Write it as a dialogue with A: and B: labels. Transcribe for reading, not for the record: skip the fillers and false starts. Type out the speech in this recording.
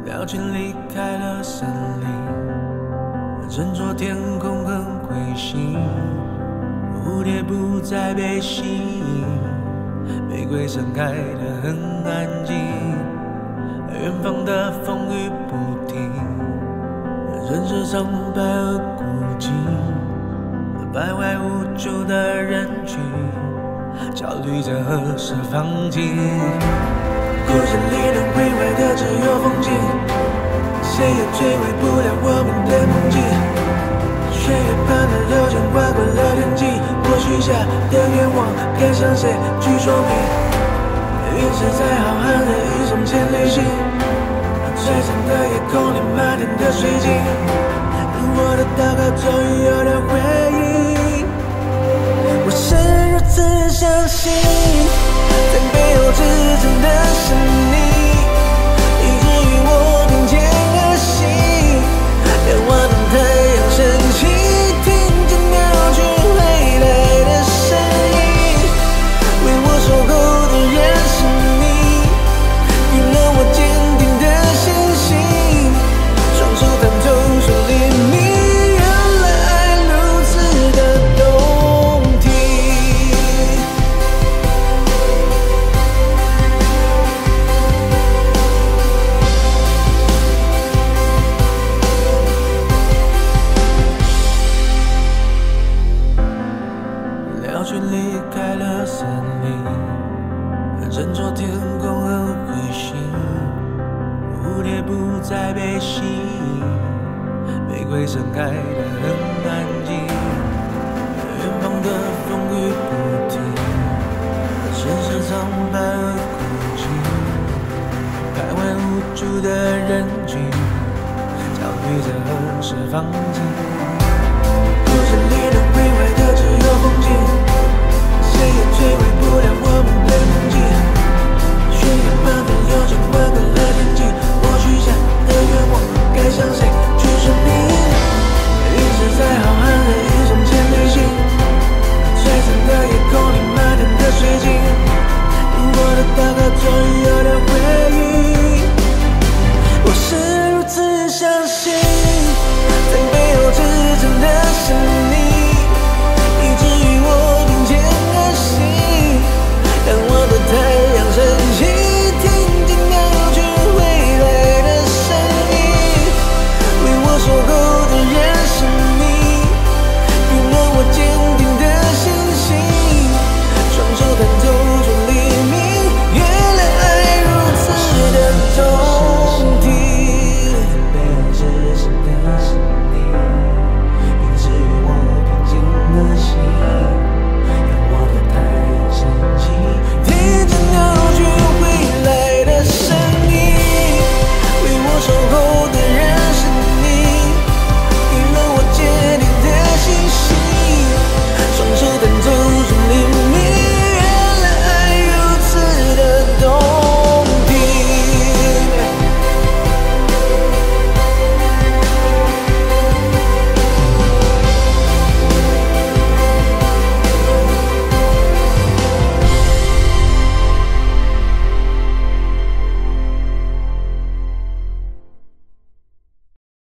A: 鸟群离开了森林，振作天空很灰心，蝴蝶不再被吸引，玫瑰盛开得很安静，远方的风雨不停，人是苍白而孤寂，徘徊无助的人群，焦虑着何时放晴。故事里能毁坏的只有风景，谁也摧毁不了我们的梦境。岁月般的流转，划过了天际，我许下的愿望，该向谁去说明？陨石在浩瀚的宇宙间旅行，璀璨的夜空里满天的水晶，我的祷告终于有了回应。我是如此相信，在背后支撑的是你，以至于我并肩而行，仰望着太阳升起，听见鸟群回来的声音，为我守候的人是你，给了我坚定的信心，双手探透树黎明，原来爱如此的动听。鸟群离开了森林，振作天空很灰心，蝴蝶不再被吸引，玫瑰盛开得很安静，远方的风雨不停，城市苍白而孤寂，徘徊无助的人群，焦虑着何时放晴。